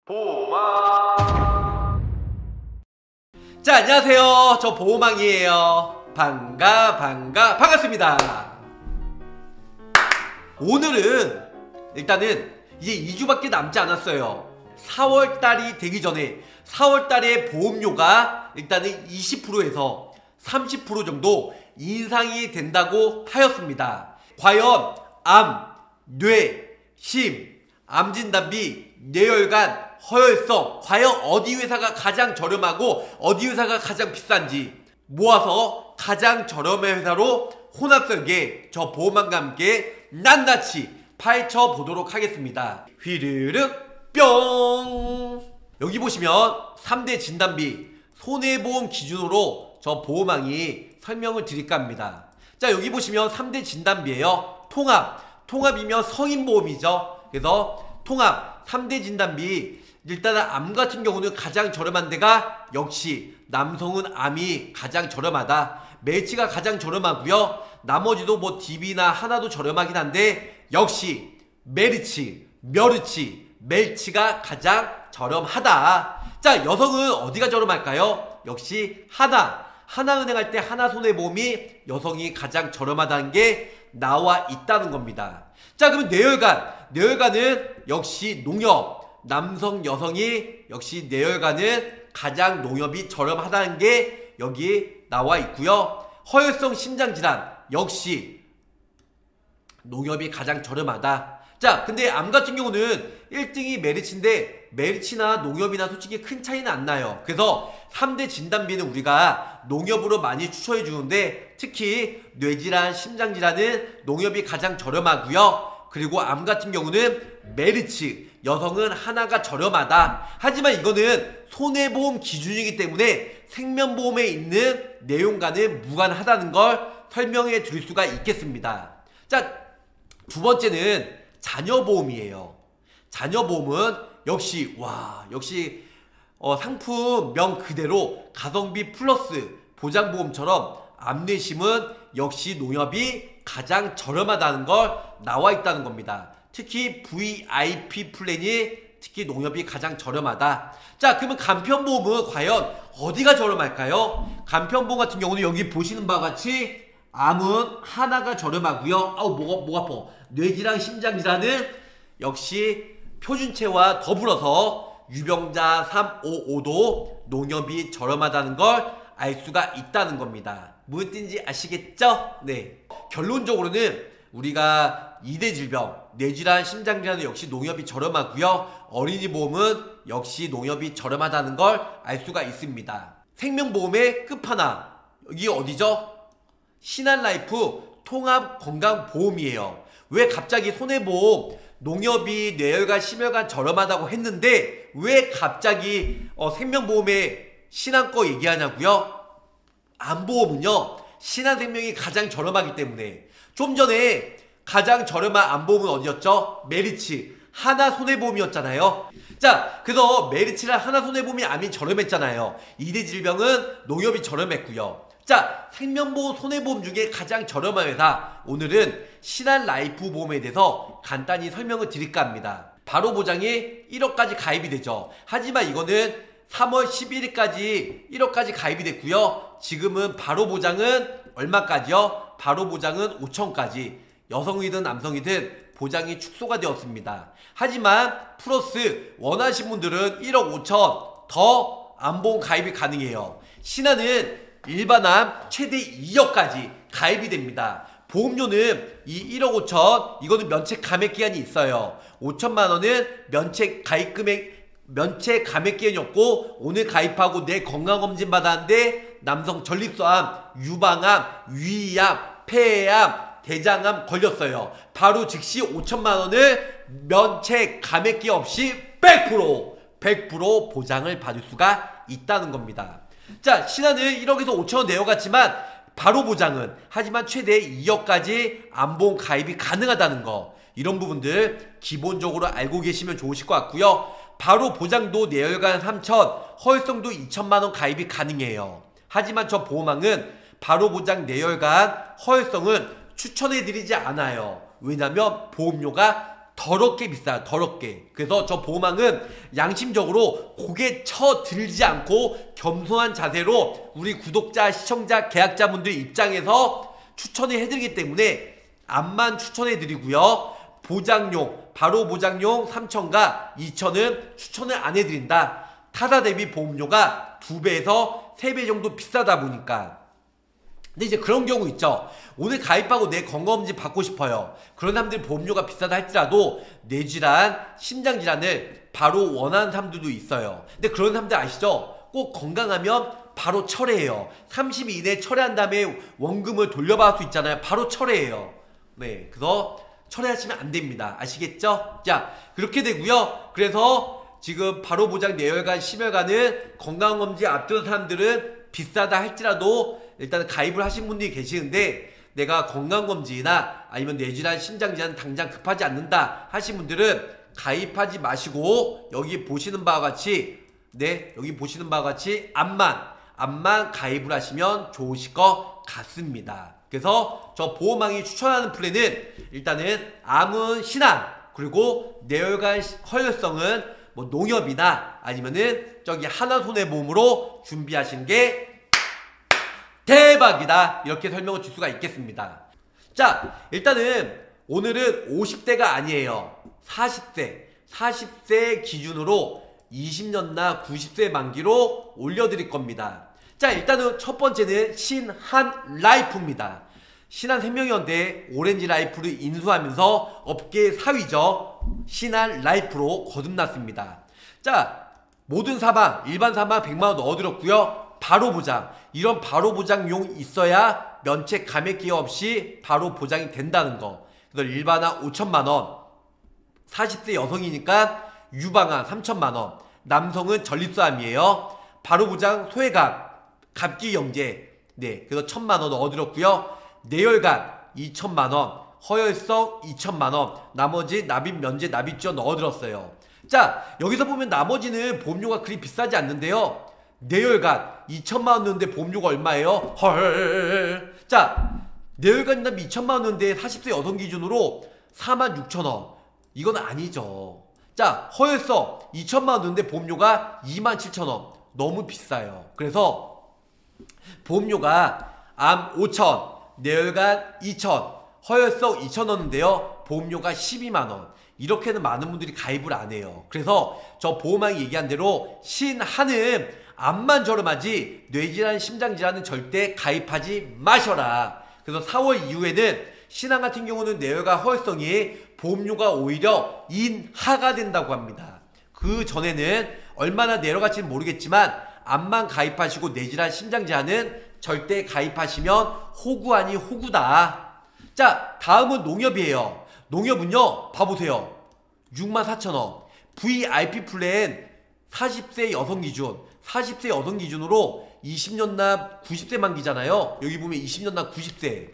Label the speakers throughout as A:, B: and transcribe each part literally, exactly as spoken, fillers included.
A: 보호망. 자, 안녕하세요. 저 보호망이에요. 반가 반가 반갑습니다. 오늘은 일단은 이제 이 주밖에 남지 않았어요. 사월달이 되기 전에 사월달에 보험료가 일단은 이십 퍼센트에서 삼십 퍼센트 정도 인상이 된다고 하였습니다. 과연 암, 뇌, 심, 암진단비, 뇌혈관, 허혈성 과연 어디 회사가 가장 저렴하고 어디 회사가 가장 비싼지 모아서 가장 저렴한 회사로 혼합설계 저 보험망과 함께 낱낱이 파헤쳐 보도록 하겠습니다. 휘르륵 뿅. 여기 보시면 삼 대 진단비 손해보험 기준으로 저 보험망이 설명을 드릴까 합니다. 자, 여기 보시면 삼 대 진단비예요. 통합, 통합이면 성인보험이죠. 그래서 통합 삼 대 진단비, 일단은 암 같은 경우는 가장 저렴한 데가 역시 남성은 암이 가장 저렴하다. 멜치가 가장 저렴하고요. 나머지도 뭐 디비나 하나도 저렴하긴 한데 역시 메르치, 멸치, 멜치가 가장 저렴하다. 자, 여성은 어디가 저렴할까요? 역시 하나, 하나은행 할 때 하나손해보험이 여성이 가장 저렴하다는 게 나와 있다는 겁니다. 자, 그러면 뇌혈관, 뇌혈관은 역시 농협, 남성 여성이 역시 뇌혈관은 가장 농협이 저렴하다는 게 여기 나와 있고요. 허혈성 심장질환 역시 농협이 가장 저렴하다. 자, 근데 암 같은 경우는 일 등이 메르치인데 메르치나 농협이나 솔직히 큰 차이는 안 나요. 그래서 삼 대 진단비는 우리가 농협으로 많이 추천해 주는데 특히 뇌질환, 심장질환은 농협이 가장 저렴하고요. 그리고 암 같은 경우는 메르치, 여성은 하나가 저렴하다. 하지만 이거는 손해보험 기준이기 때문에 생명보험에 있는 내용과는 무관하다는 걸 설명해 드릴 수가 있겠습니다. 자, 두 번째는 자녀보험이에요. 자녀보험은 역시 와 역시 어, 상품명 그대로 가성비 플러스 보장보험처럼 암뇌심은 역시 농협이 가장 저렴하다는 걸 나와 있다는 겁니다. 특히 브이아이피 플랜이 특히 농협이 가장 저렴하다. 자, 그러면 간편보험은 과연 어디가 저렴할까요? 간편보험 같은 경우는 여기 보시는 바와 같이 암은 하나가 저렴하고요. 아우 목, 목 아파. 뇌질환, 심장질환은 역시 표준체와 더불어서 유병자 삼오오도 농협이 저렴하다는 걸 알 수가 있다는 겁니다. 무슨 뜻인지 아시겠죠? 네. 결론적으로는 우리가 이 대 질병, 뇌질환, 심장질환은 역시 농협이 저렴하고요. 어린이 보험은 역시 농협이 저렴하다는 걸 알 수가 있습니다. 생명보험의 끝판왕, 여기 어디죠? 신한라이프 통합건강보험이에요. 왜 갑자기 손해보험, 농협이 뇌혈관, 심혈관 저렴하다고 했는데 왜 갑자기 어, 생명보험에 신한거 얘기하냐고요? 암보험은요, 신한생명이 가장 저렴하기 때문에. 좀 전에 가장 저렴한 암보험은 어디였죠? 메르치, 하나손해보험이었잖아요. 자, 그래서 메르치랑 하나손해보험이 암이 저렴했잖아요. 이 대 질병은 농협이 저렴했고요. 자, 생명보험, 손해보험 중에 가장 저렴한 회사, 오늘은 신한라이프보험에 대해서 간단히 설명을 드릴까 합니다. 바로 보장이 일억까지 가입이 되죠. 하지만 이거는 삼월 십일일까지 일억까지 가입이 됐고요. 지금은 바로 보장은 얼마까지요? 바로 보장은 오천까지. 여성이든 남성이든 보장이 축소가 되었습니다. 하지만 플러스 원하신 분들은 일억 오천 더 암보험 가입이 가능해요. 신한은 일반암 최대 이억까지 가입이 됩니다. 보험료는 이 일억 오천, 이거는 면책 감액 기한이 있어요. 오천만 원은 면책 가입 금액, 면책 감액 기한이 없고 오늘 가입하고 내 건강검진 받았는데 남성 전립선암, 유방암, 위암, 폐암, 대장암 걸렸어요. 바로 즉시 오천만 원을 면책 감액 기한 없이 백 퍼센트 백 퍼센트 보장을 받을 수가 있다는 겁니다. 자, 신한은 일억에서 오천원 내어갔지만 바로 보장은 하지만 최대 이억까지 암보험 가입이 가능하다는 거, 이런 부분들 기본적으로 알고 계시면 좋으실 것 같고요. 바로 보장도 뇌혈관 삼천, 허혈성도 이천만 원 가입이 가능해요. 하지만 저 보험왕은 바로 보장 뇌혈관, 허혈성은 추천해드리지 않아요. 왜냐면 보험료가 더럽게 비싸요. 더럽게. 그래서 저 보호망은 양심적으로 고개 쳐 들지 않고 겸손한 자세로 우리 구독자, 시청자, 계약자분들 입장에서 추천을 해드리기 때문에 암만 추천해드리고요. 보장용, 바로 보장용 삼천과 이천은 추천을 안 해드린다. 타사 대비 보험료가 두 배에서 세 배 정도 비싸다 보니까. 근데 이제 그런 경우 있죠. 오늘 가입하고 내 건강검진 받고 싶어요. 그런 사람들이 보험료가 비싸다 할지라도 뇌질환, 심장질환을 바로 원하는 사람들도 있어요. 근데 그런 사람들 아시죠? 꼭 건강하면 바로 철회해요. 삼십 일 이내에 철회한 다음에 원금을 돌려받을 수 있잖아요. 바로 철회해요. 네, 그래서 철회하시면 안 됩니다. 아시겠죠? 자, 그렇게 되고요. 그래서 지금 바로 보장 뇌혈관, 심혈관은 건강검진 앞둔 사람들은 비싸다 할지라도 일단 가입을 하신 분들이 계시는데 내가 건강검진이나 아니면 뇌질환, 심장질환 당장 급하지 않는다 하신 분들은 가입하지 마시고 여기 보시는 바와 같이 네 여기 보시는 바와 같이 암만 암만 가입을 하시면 좋으실 것 같습니다. 그래서 저 보호망이 추천하는 플랜은 일단은 암은 신안 그리고 뇌혈관 허혈성은 뭐 농협이나 아니면은 저기 하나손해보험으로 준비하시는 게 대박이다 이렇게 설명을 줄 수가 있겠습니다. 자, 일단은 오늘은 오십 대가 아니에요. 사십 세 사십 세 기준으로 이십 년나 구십 세 만기로 올려드릴 겁니다. 자, 일단은 첫 번째는 신한라이프입니다. 신한생명연대 오렌지라이프를 인수하면서 업계 사 위죠. 신한라이프로 거듭났습니다. 자, 모든 사망, 일반 사망 백만 원 넣어드렸고요. 바로 보장, 이런 바로 보장용 있어야 면책 감액기여 없이 바로 보장이 된다는 거. 그래서 일반암 오천만 원, 사십 세 여성이니까 유방암 삼천만 원, 남성은 전립선암이에요. 바로 보장 소외감, 갑기영재, 네, 그래서 천만 원 넣어드렸고요. 뇌혈관 이천만 원, 허혈성 이천만 원, 나머지 납입 면제 납입 지원 넣어드렸어요. 자, 여기서 보면 나머지는 보험료가 그리 비싸지 않는데요. 뇌혈관 이천만 원 넣는데 보험료가 얼마예요? 헐. 자, 뇌혈관 납입 이천만 원 넣는데 사십 세 여성 기준으로 사만 육천 원. 이건 아니죠. 자, 허혈성 이천만 원 넣는데 보험료가 이만 칠천 원. 너무 비싸요. 그래서 보험료가 암 오천, 뇌혈관 이천, 허혈성 이천 넣는데요. 보험료가 십이만 원. 이렇게는 많은 분들이 가입을 안 해요. 그래서 저 보호망이 얘기한 대로 신한은 암만 저렴하지 뇌질환, 심장질환은 절대 가입하지 마셔라. 그래서 사월 이후에는 신한 같은 경우는 뇌혈관 허혈성이 보험료가 오히려 인하가 된다고 합니다. 그 전에는 얼마나 내려갈지는 모르겠지만 암만 가입하시고 뇌질환, 심장질환은 절대 가입하시면 호구 아니 호구다. 자, 다음은 농협이에요. 농협은요, 봐보세요. 육만 사천 원. 브이아이피 플랜 사십 세 여성 기준, 사십 세 여성 기준으로 이십 년 납 구십 세 만기잖아요. 여기 보면 이십 년 납 구십 세.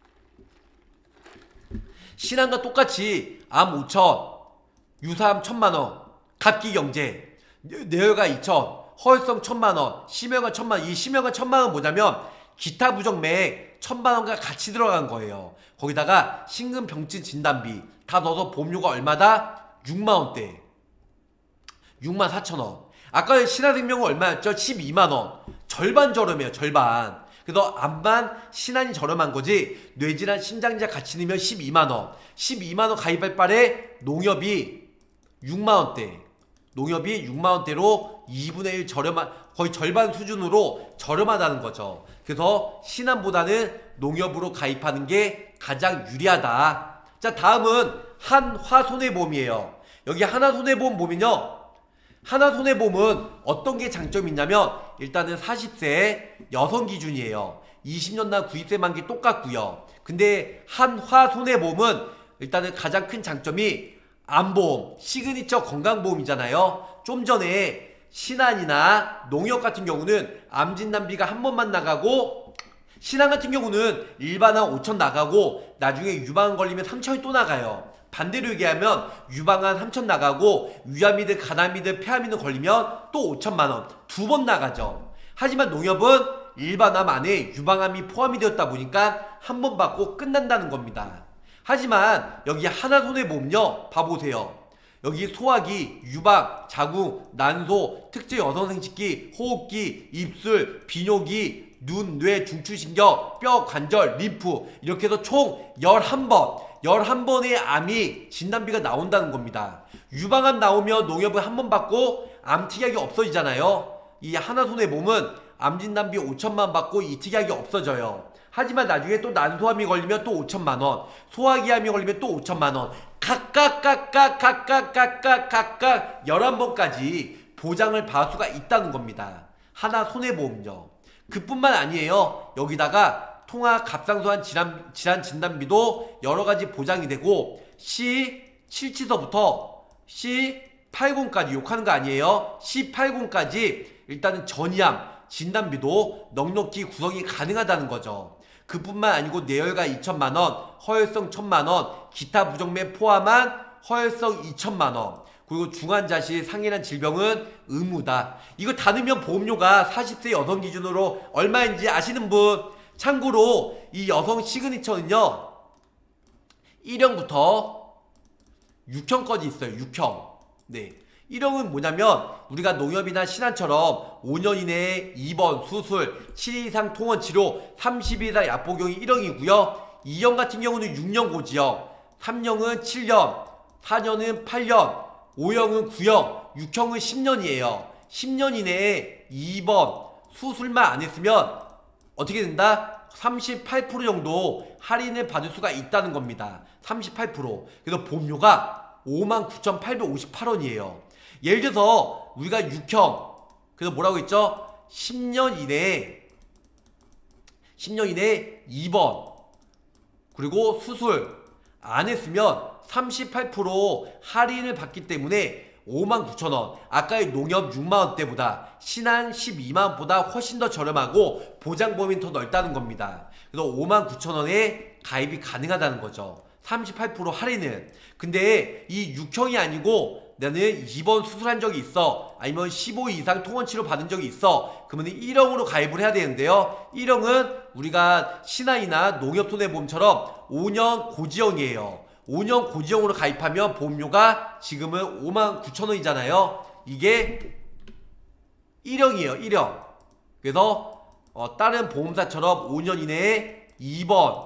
A: 신한과 똑같이 암 오천, 유사암 천만 원, 갑기경제, 뇌혈관 이천, 허혈성 천만 원, 심혈관 천만 원. 이 심혈관 천만 원 뭐냐면 기타 부정맥 천만 원과 같이 들어간 거예요. 거기다가 심근병증 진단비 다 넣어서 보험료가 얼마다? 육만 원대. 육만 사천 원. 아까 신한생명은 얼마였죠? 십이만 원. 절반 저렴해요. 절반. 그래서 암만 신한이 저렴한 거지 뇌질환, 심장질환 같이 넣으면 십이만 원. 십이만 원 가입할 바에 농협이 육만 원대. 농협이 육만 원대로 이분의 일 저렴한, 거의 절반 수준으로 저렴하다는 거죠. 그래서 신한보다는 농협으로 가입하는 게 가장 유리하다. 자, 다음은 한화손해보험이에요. 여기 하나손해보험 보면요, 하나손해보험은 어떤 게 장점이 있냐면 일단은 사십 세 여성 기준이에요. 이십 년 난 구십 세 만기 똑같고요. 근데 한화손해보험은 일단은 가장 큰 장점이 암보험, 시그니처 건강보험이잖아요. 좀 전에 신한이나 농협 같은 경우는 암 진단비가 한 번만 나가고, 신한 같은 경우는 일반암 오천 나가고 나중에 유방암 걸리면 삼천이 또 나가요. 반대로 얘기하면 유방암 삼천 나가고 위암이든 간암이든 폐암이든 걸리면 또 오천만 원 두 번 나가죠. 하지만 농협은 일반암 안에 유방암이 포함이 되었다 보니까 한 번 받고 끝난다는 겁니다. 하지만 여기 하나손해보험요, 봐보세요. 여기 소화기, 유방, 자궁, 난소, 특정 여성생殖기, 호흡기, 입술, 비뇨기, 눈, 뇌, 중추신경, 뼈, 관절, 림프 이렇게 해서 총 열한 번 열한 번의 암이 진단비가 나온다는 겁니다. 유방암 나오면 농협을 한 번 받고 암특약이 없어지잖아요. 이 하나손해보험은 암진단비 오천만 원 받고 이 특약이 없어져요. 하지만 나중에 또 난소암이 걸리면 또 오천만 원, 소화기암이 걸리면 또 오천만 원, 각각 각각 각각 각각 각각 열한 번까지 보장을 받을 수가 있다는 겁니다. 하나손해보험요. 그뿐만 아니에요. 여기다가 통화 갑상선암 질환, 질환 진단비도 여러가지 보장이 되고 씨 칠치서부터 씨 팔십까지 욕하는 거 아니에요. 씨 팔십까지 일단은 전이암 진단비도 넉넉히 구성이 가능하다는 거죠. 그뿐만 아니고 뇌혈관 이천만 원, 허혈성 천만 원, 기타 부정맥 포함한 허혈성 이천만 원, 그리고 중환자실 상해난 질병은 의무다. 이거 다 넣으면 보험료가 사십 세 여성 기준으로 얼마인지 아시는 분? 참고로 이 여성 시그니처는요 일형부터 육형까지 있어요. 육형. 네. 일형은 뭐냐면 우리가 농협이나 신한처럼 오 년 이내에 입원, 수술, 칠 일 이상 통원 치료, 삼십 일 이상 약 복용이 일형이고요. 이형 같은 경우는 육 년 고지형, 삼형은 칠 년, 사형은 팔 년, 오형은 구 형, 육형은 십 년이에요. 십 년 이내에 입원, 수술만 안 했으면 어떻게 된다? 삼십팔 퍼센트 정도 할인을 받을 수가 있다는 겁니다. 삼십팔 퍼센트. 그래서 보험료가 오만 구천팔백오십팔 원이에요. 예를 들어서 우리가 육형, 그래서 뭐라고 했죠? 십 년 이내에 십 년 이내에 입원 그리고 수술 안 했으면 삼십팔 퍼센트 할인을 받기 때문에 오만 구천 원, 아까의 농협 육만 원대보다 신한 십이만 원보다 훨씬 더 저렴하고 보장 범위는 더 넓다는 겁니다. 그래서 오만 구천 원에 가입이 가능하다는 거죠. 삼십팔 퍼센트 할인은. 근데 이 육형이 아니고 나는 입원 수술한 적이 있어, 아니면 십오 일 이상 통원치료 받은 적이 있어, 그러면 일형으로 가입을 해야 되는데요, 일형은 우리가 신한이나 농협손해보험처럼 오 년 고지형이에요. 오 년 고지형으로 가입하면 보험료가 지금은 오만 구천 원이잖아요 이게 일형이에요. 일형. 그래서 어, 다른 보험사처럼 오 년 이내에 입원,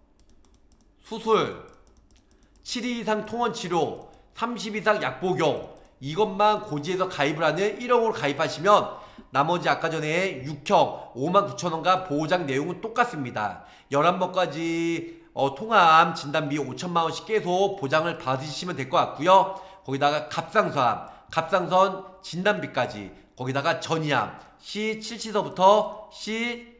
A: 수술, 칠 일 이상 통원치료, 삼십 일 이상 약복용 이것만 고지해서 가입을 하는 일형으로 가입하시면 나머지 아까 전에 육형 오만 구천 원과 보장 내용은 똑같습니다. 열한 번까지 어, 통화암 진단비 오천만 원씩 계속 보장을 받으시면 될 것 같고요. 거기다가 갑상선암, 갑상선 진단비까지, 거기다가 전이암 씨 칠치서부터 씨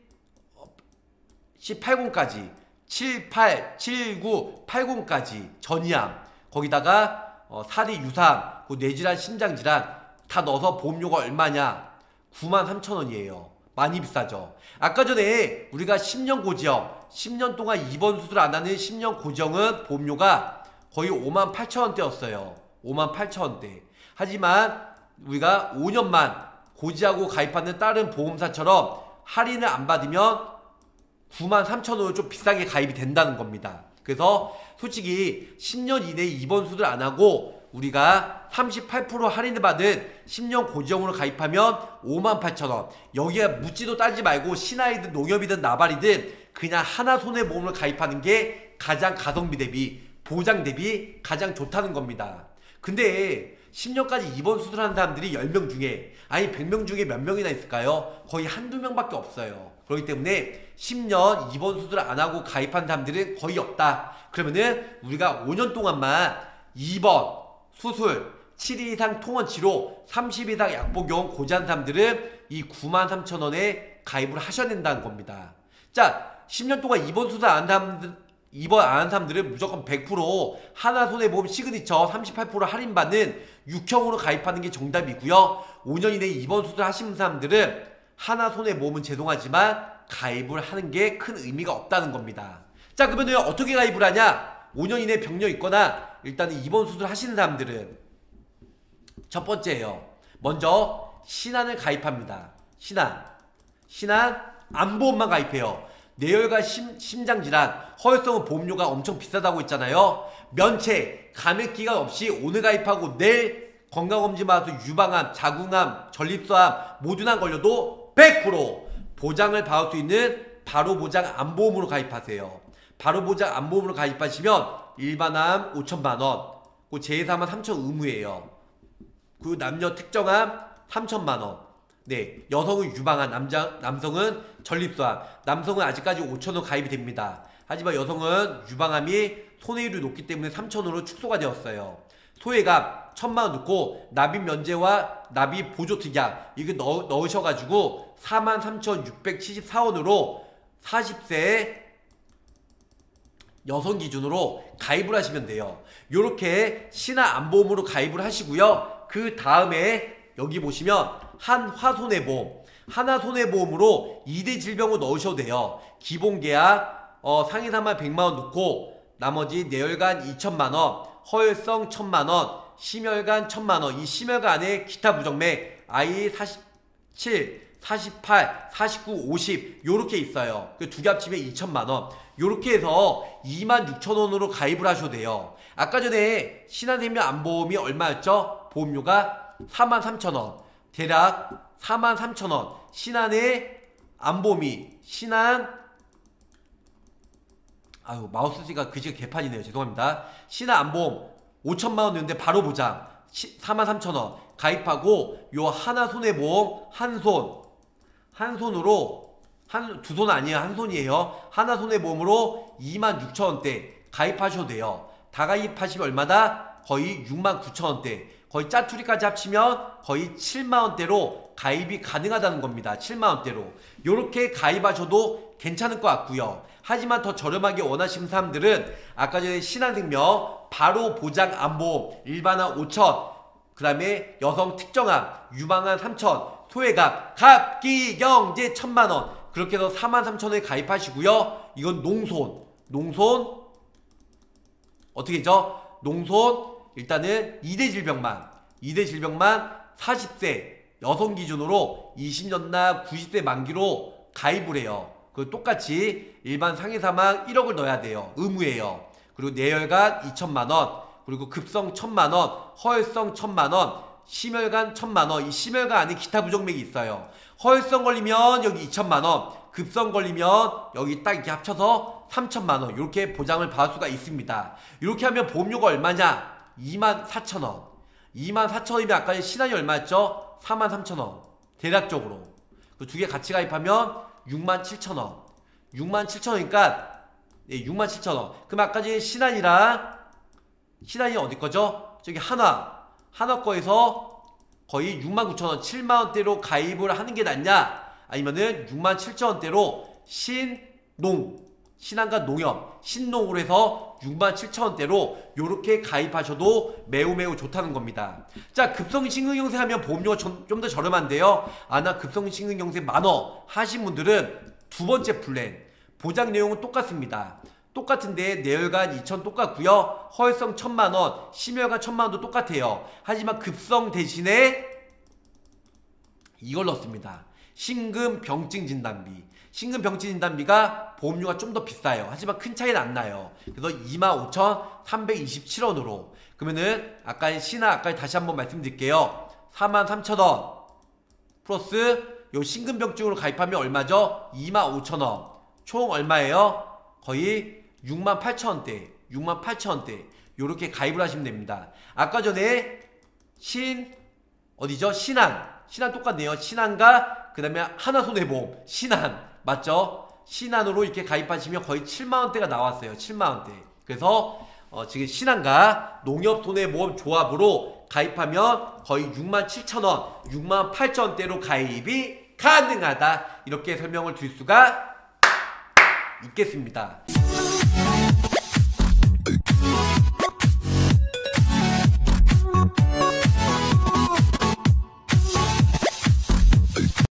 A: 씨 팔십까지 칠, 팔, 칠, 구, 팔십까지 전이암, 거기다가 어, 사대 유상, 그 뇌질환, 심장질환 다 넣어서 보험료가 얼마냐? 구만 삼천 원이에요. 많이 비싸죠. 아까 전에 우리가 십 년 고지형, 십 년 동안 입원 수술 안 하는 십 년 고지형은 보험료가 거의 오만 팔천 원대였어요. 오만 팔천 원대. 하지만 우리가 오 년만 고지하고 가입하는 다른 보험사처럼 할인을 안 받으면 구만 삼천 원으로 좀 비싸게 가입이 된다는 겁니다. 그래서 솔직히 십 년 이내에 입원 수술 안 하고 우리가 삼십팔 퍼센트 할인을 받은 십 년 고지형으로 가입하면 오만 팔천 원. 여기에 묻지도 따지지 말고 신한이든 농협이든 나발이든 그냥 하나손해보험을 가입하는 게 가장 가성비 대비, 보장 대비 가장 좋다는 겁니다. 근데 십 년까지 입원 수술하는 사람들이 열 명 중에, 아니 백 명 중에 몇 명이나 있을까요? 거의 한두 명밖에 없어요. 그렇기 때문에 십 년 입원 수술 안 하고 가입한 사람들은 거의 없다. 그러면은 우리가 오 년 동안만 입원, 수술, 칠 일 이상 통원치료, 삼십 일 이상 약복용 고지한 사람들은 이 구만 삼천 원에 가입을 하셔야 된다는 겁니다. 자, 십 년 동안 입원 수술 안 한 사람들, 입원 안 한 사람들은 무조건 백 퍼센트 하나손해보험 시그니처 삼십팔 퍼센트 할인받는 육형으로 가입하는 게 정답이고요. 오 년 이내에 입원 수술 하시는 사람들은 하나손해보험은 죄송하지만 가입을 하는 게 큰 의미가 없다는 겁니다. 자, 그러면 어떻게 가입을 하냐? 오 년 이내에 병력 있거나 일단 입원 수술 하시는 사람들은 첫 번째예요. 먼저 신한을 가입합니다. 신한. 신한 암보험만 가입해요. 뇌혈관 심, 심장질환, 허혈성은 보험료가 엄청 비싸다고 했잖아요. 면책, 감액기간 없이 오늘 가입하고 내일 건강검진 받아서 유방암, 자궁암, 전립선암 모두나 걸려도 백 퍼센트 보장을 받을 수 있는 바로보장 암보험으로 가입하세요. 바로보장 암보험으로 가입하시면 일반암 오천만 원, 그 제삼암 삼천 의무예요. 그 남녀 특정암 삼천만 원. 네, 여성은 유방암, 남자, 남성은 전립선암, 남성은 아직까지 오천 원 가입이 됩니다. 하지만 여성은 유방암이 손해율이 높기 때문에 삼천 원으로 축소가 되었어요. 소외감 천만 원 넣고 납입 면제와 납입 보조 특약 이거 넣, 넣으셔가지고 사만 삼천육백칠십사 원으로 사십 세 여성 기준으로 가입을 하시면 돼요. 요렇게 신한암보험으로 가입을 하시고요. 그 다음에 여기 보시면 한화손해보험, 하나손해보험으로 이 대 질병을 넣으셔도 돼요. 기본계약 어, 상해사만 백만 원 넣고 나머지 뇌혈관 이천만 원, 허혈성 천만 원, 심혈관 천만 원. 이 심혈관 안에 기타 부정맥 아이 사십칠, 사십팔, 사십구, 오십 요렇게 있어요. 그 두 개 합치면 이천만 원. 요렇게 해서 이만 육천 원으로 가입을 하셔도 돼요. 아까 전에 신한생명암보험이 얼마였죠? 보험료가 사만 삼천 원. 대략 사만 삼천 원. 신한의 암보험이 신한 아유 마우스가 그지가 개판이네요. 죄송합니다. 신한암보험 오천만 원 넣는데 바로 보장 사만 삼천 원 가입하고 요 하나손해보험 한손 한손으로 한 두 손 아니에요. 한 손이에요. 하나손해보험으로 이만 육천 원대 가입하셔도 돼요. 다 가입하시면 얼마다? 거의 육만 구천 원대. 거의 짜투리까지 합치면 거의 칠만 원대로 가입이 가능하다는 겁니다. 칠만 원대로. 요렇게 가입하셔도 괜찮을 것 같고요. 하지만 더 저렴하게 원하시는 사람들은 아까 전에 신한생명 바로 보장 암보험 일반암 오천, 그 다음에 여성 특정암 유방암 삼천, 소외감 갑기경제 천만 원 그렇게 해서 사만 삼천 원에 가입하시고요. 이건 농손 농손 어떻게 했죠? 농손 일단은 이 대 질병만 이 대 질병만 사십 세 여성 기준으로 이십 년 나 구십 세 만기로 가입을 해요. 그 똑같이 일반 상해사망 일억을 넣어야 돼요. 의무예요. 그리고 뇌혈관 이천만 원, 그리고 급성 천만 원, 허혈성 천만 원, 심혈관 천만 원. 이 심혈관 안에 기타 부정맥이 있어요. 허혈성 걸리면 여기 이천만 원, 급성 걸리면 여기 딱 이렇게 합쳐서 삼천만 원 이렇게 보장을 받을 수가 있습니다. 이렇게 하면 보험료가 얼마냐? 이만 사천 원. 이만 사천 원이면 아까 신한이 얼마였죠? 사만 삼천 원. 대략적으로 그 두 개 같이 가입하면 육만 칠천 원. 육만 칠천 원이니까 네, 육만 칠천 원. 그럼 아까 전에 신한이랑 신한이 어디 거죠? 저기 한화. 한화 거에서 거의 육만 구천 원, 칠만 원대로 가입을 하는 게 낫냐? 아니면은 육만 칠천 원대로 신농, 신한과 농협, 신농으로 해서 육만 칠천 원대로 요렇게 가입하셔도 매우 매우 좋다는 겁니다. 자, 급성심근경색 하면 보험료가 좀 더 저렴한데요. 아, 나 급성심근경색 많어 하신 분들은 두 번째 플랜 보장 내용은 똑같습니다. 똑같은데 뇌혈관 이천 똑같고요. 허혈성 천만 원, 심혈관 천만 원도 똑같아요. 하지만 급성 대신에 이걸 넣습니다. 심근병증 진단비. 심근병증 진단비가 보험료가 좀 더 비싸요. 하지만 큰 차이는 안 나요. 그래서 이만 오천삼백이십칠 원으로. 그러면은 아까 신한 아까 다시 한번 말씀드릴게요. 사만 삼천 원 플러스 요 심근병증으로 가입하면 얼마죠? 이만 오천 원. 총 얼마예요? 거의 육만 팔천 원대, 육만 팔천 원대 요렇게 가입을 하시면 됩니다. 아까 전에 신 어디죠? 신한, 신한 똑같네요. 신한과 그 다음에 하나손해보험 신한 맞죠? 신한으로 이렇게 가입하시면 거의 칠만 원대가 나왔어요. 칠만 원대. 그래서 어 지금 신한과 농협손해보험 조합으로 가입하면 거의 육만 칠천 원, 육만 팔천 원대로 가입이 가능하다. 이렇게 설명을 드릴 수가 있겠습니다.